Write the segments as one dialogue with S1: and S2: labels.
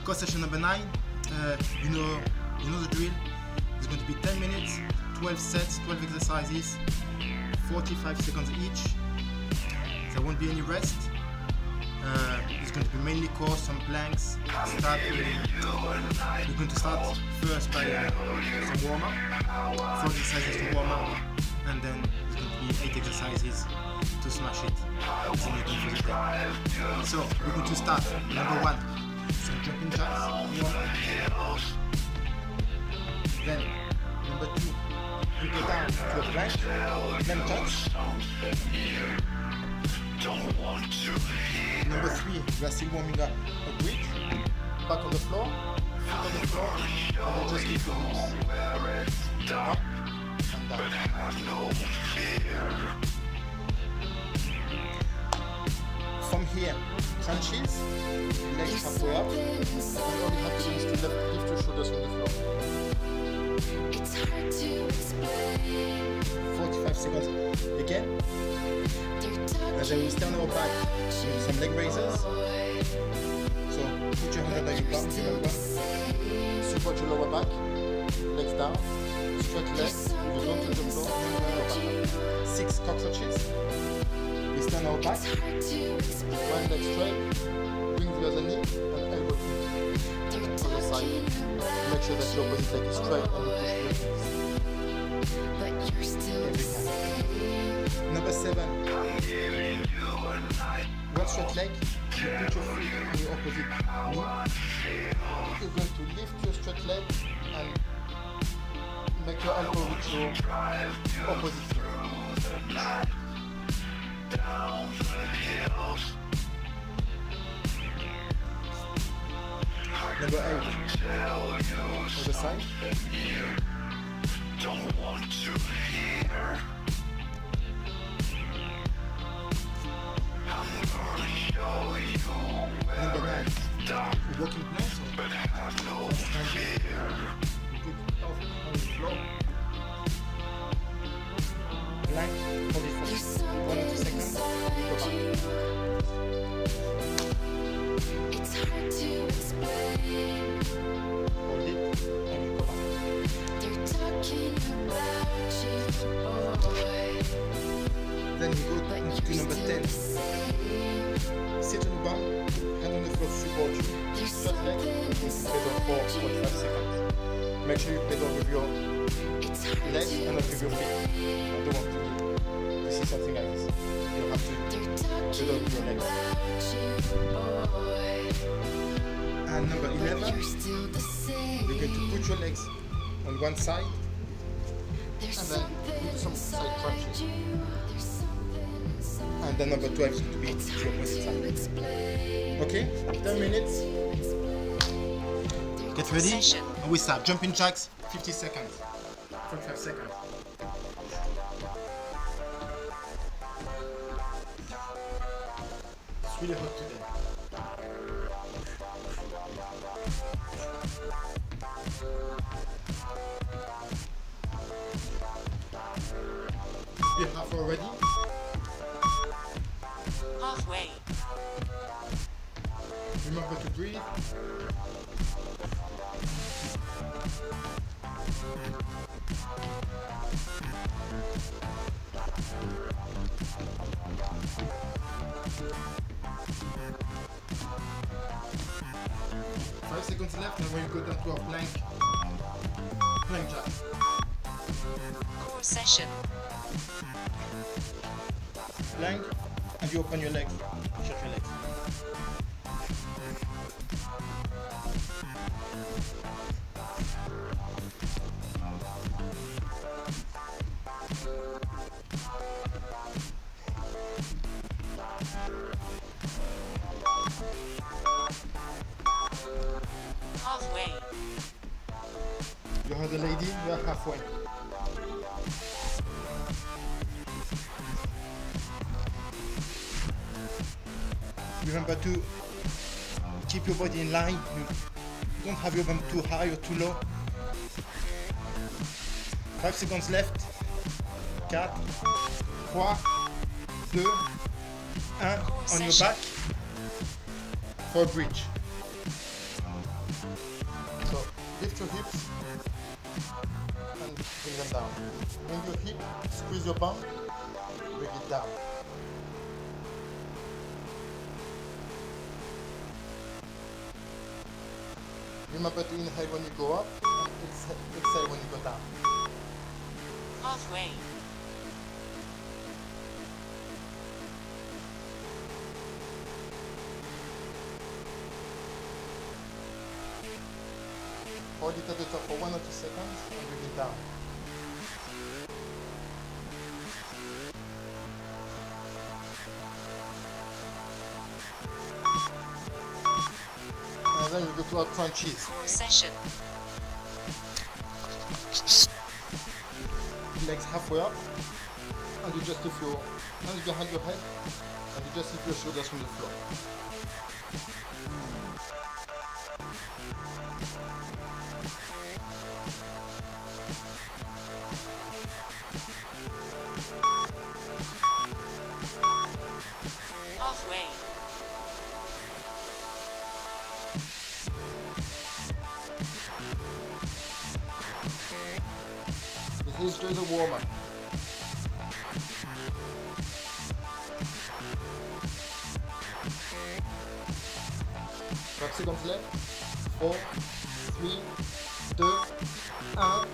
S1: Core session number 9. You know the drill. It's going to be 10 minutes, 12 sets, 12 exercises, 45 seconds each. There won't be any rest. It's going to be mainly core, some planks. We're going to start first by some warm-up, 4 exercises to warm up, and then it's going to be 8 exercises to smash it. So we're going to start number 1, some jumping jacks, warm up. Then number 2, we go down to a plank, then touch. Number 3, we are still warming up a bridge, back on the floor, foot on the floor, and then just keep your moves. Up and down. From here, crunches, legs halfway up, and all you have to do is to lift your shoulders from the floor. 45 seconds again. And then we stand our back with some leg raises. So put your hand under your bum, remember. Support your lower back, legs down, stretch legs, you don't touch the floor, 6 cockroaches. We stand our back, one leg straight, bring the other knee and elbow to the other side. Make sure that your opposite leg is straight and you push your legs. Number 7. One straight leg, you put your feet on your opposite knee. You're going to lift your straight leg and make your elbow reach your opposite knee. Number 8. Other side. Don't want to hear. Number 9. Walking planks. But have no fear. Good off on the floor. Plank, hold it for 1 or 2 seconds. Go back. It's hard to explain. Hold it and go back. They're talking about you, boy. Then we go to number 10. Sit on the bum, hand on the floor to support you. Straight leg, pedal for 45 seconds. Make sure you pedal with your legs and not with your feet. I don't want to see something like this. You have to pedal with your legs. And number 11, you're going to put your legs on one side and then do some side crunches. And then number 12 is going to be the opposite side. Okay, 10 minutes. Get ready, and we start. Jumping jacks, 50 seconds. 45 seconds. It's really hot today. We're half already.
S2: Halfway.
S1: Remember to breathe. Five seconds left, and we'll go down to our plank jack.
S2: Core session.
S1: Plank, and you open your legs. Shut your legs.
S2: Halfway.
S1: You heard the lady, you are halfway. Remember to keep your body in line. You don't have your bum too high or too low. 5 seconds left. 4, 3, 2, 1. On your back for a bridge.
S3: lift your hips and bring them down. Bring your hip, squeeze your bum, bring it down. Remember to inhale when you go up and exhale when you go down.
S2: Halfway.
S3: Hold it at the top for 1 or 2 seconds and bring it down. And then we go to our crunches.
S2: Core session.
S3: Legs halfway up, and you just lift your hands behind your head, and you just lift your shoulders from the floor.
S2: Halfway.
S3: This is just a warm-up. 5 seconds left. 4, 3, 2, 1.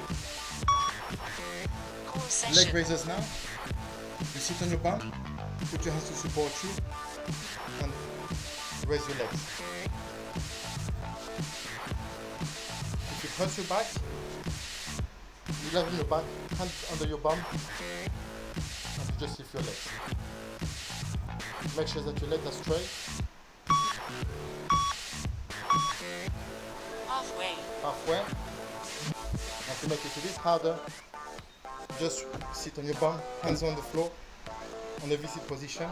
S2: Core
S3: Leg
S2: session.
S3: raises now. You sit on your bum, put your hands to support you, and raise your legs. If you punch your back, you lie on your back, hand under your bum, and you just lift your legs. Make sure that your legs are straight.
S2: Halfway.
S3: Halfway. And to make it a bit harder, just sit on your bum, hands on the floor, on a V-sit position.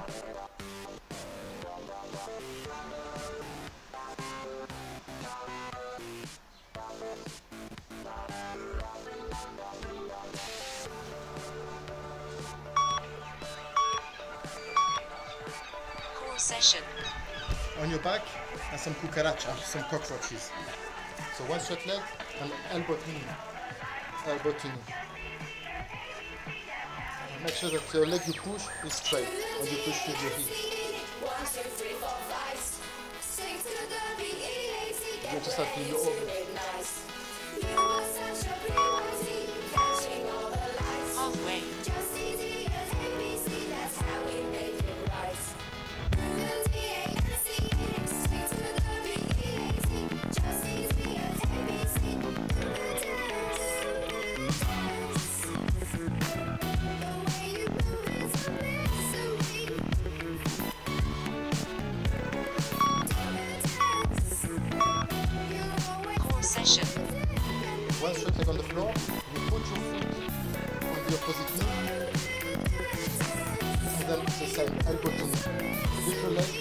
S2: Core session.
S3: On your back, and some cucaracha, some cockroaches. So one straight leg and elbow to knee. Elbow to knee. Make sure that your leg you push is straight and you push with your heel. You just have to do over.
S2: Halfway. Core session.
S3: One straight leg on the floor, you put your foot on the opposite knee, and then the same, elbow to knee. Lift your leg.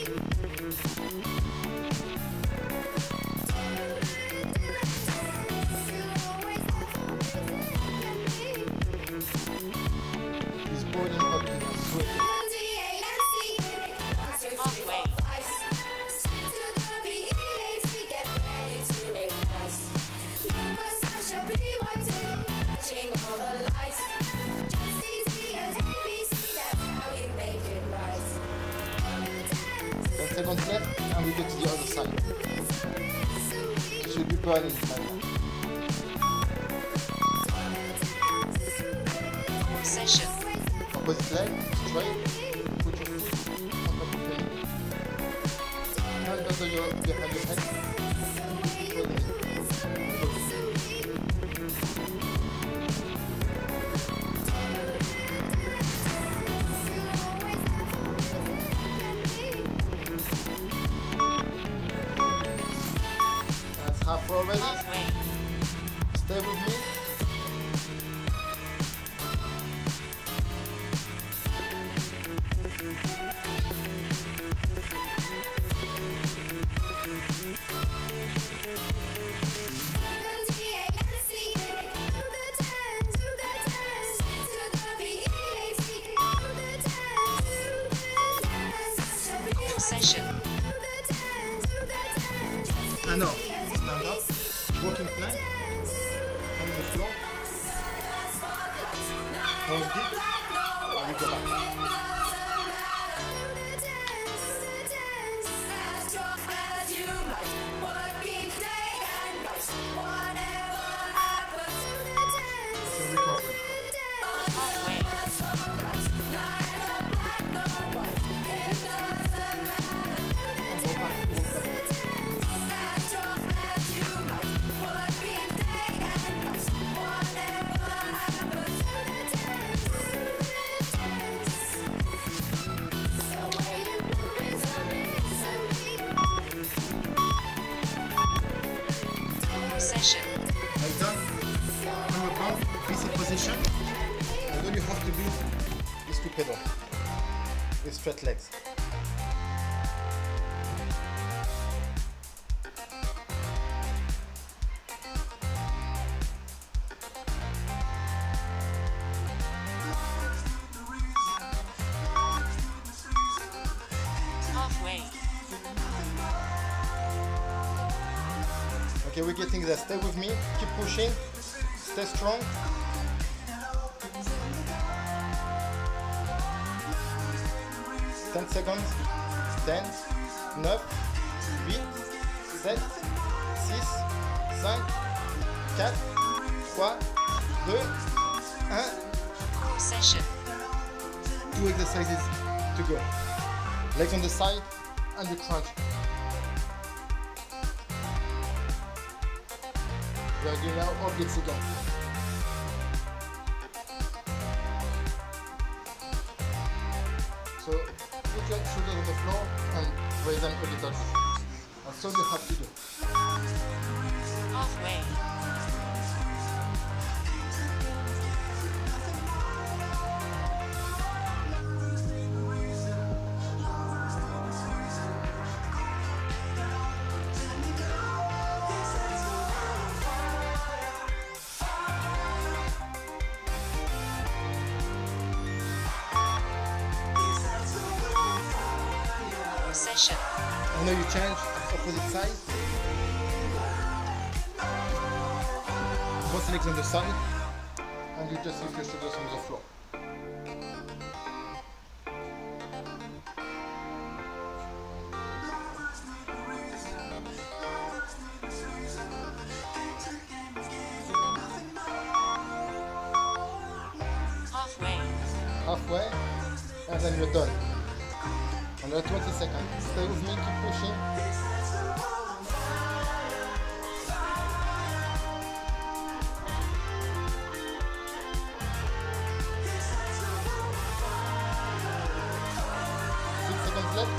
S3: He's boiling up in the sweat.
S2: Halfway.
S3: Seconds left, and we get to the other side. You should be burning like that.
S2: Core session.
S3: Opposite leg, straight. Put your foot on top of your knee. Hand under your behind your head. That's half already.
S2: Halfway.
S3: Stay with me.
S2: Core session.
S3: I know. Stand up. Walking plank. the floor. Hold deep. And you go back. So recovery.
S2: Halfway.
S3: And go back.
S2: Session.
S3: Like done. On your bump, visit position. And all you have to do is to pedal with straight legs.
S2: Halfway.
S3: Okay, we're getting there. Stay with me. Keep pushing. Stay strong. Ten seconds. 10, 9, 8, 7, 6, 5, 4, 3, 2, 1.
S2: Core session.
S3: 2 exercises to go. Legs on the side and the crunch. We are doing now obliques again. So put your shoulders on the floor and raise them a little bit. That's all you have to do.
S2: Halfway. Session.
S3: I know you change opposite side. Both legs on the side. And you just leave your shoulders on the floor.
S2: Halfway.
S3: Halfway. And then you're done. Another 20 seconds. Stay with me, keep pushing. Left.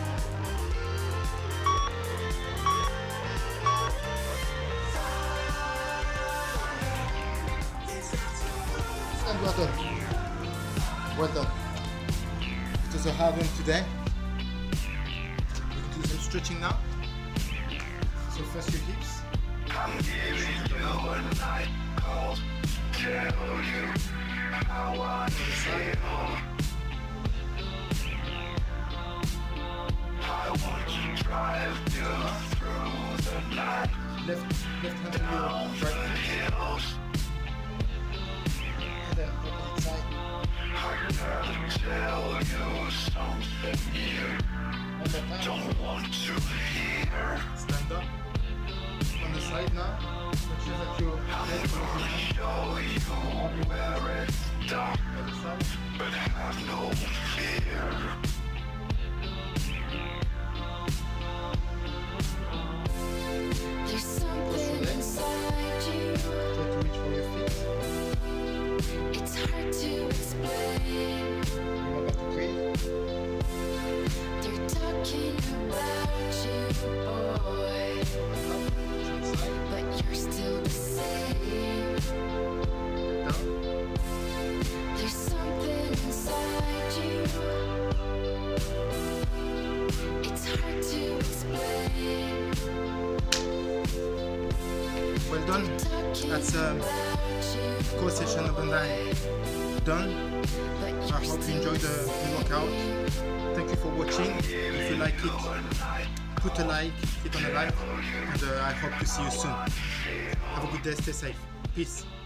S3: And well done. Well done. It was a hard one today. We'll do some stretching now. So first your hips.
S4: I'm giving you a night call, tell you how I feel. I want to drive you through the night.
S3: Left hand on your right
S4: Hills,
S3: and then opposite side.
S4: I gotta tell you something you
S3: One more time.
S4: don't want to hear.
S3: Stand up. On the side now. Make sure that your head is on the
S4: Show you where it's dark,
S3: other side.
S4: but have no fear.
S1: There's something inside you.
S3: Try to reach for your feet.
S1: It's hard to explain.
S3: Remember to breathe.
S1: They're talking about you, boy,
S3: Up. Change side.
S1: but you're still the same.
S3: Down.
S1: There's something inside you. It's hard to explain.
S3: Well done. That's core session number 9 done. I hope you enjoyed the workout. Thank you for watching. If you like it, put a like, hit on a like, and I hope to see you soon. Have a good day, stay safe.
S5: Peace.